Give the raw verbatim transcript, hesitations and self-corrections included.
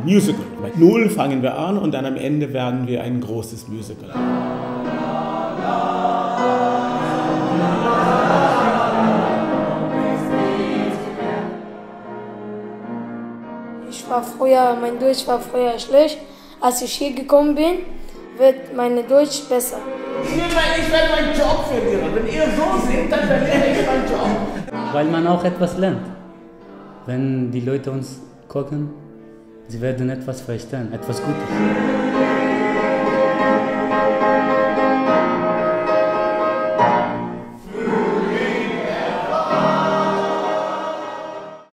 Musical. Bei Null fangen wir an und dann am Ende werden wir ein großes Musical. Ich war früher, mein Deutsch war früher schlecht. Als ich hier gekommen bin, wird mein Deutsch besser. Ich werde meinen Job verlieren. Wenn ihr so seht, dann verliere ich meinen Job. Weil man auch etwas lernt. Wenn die Leute uns gucken, sie werden etwas verstehen, etwas Gutes.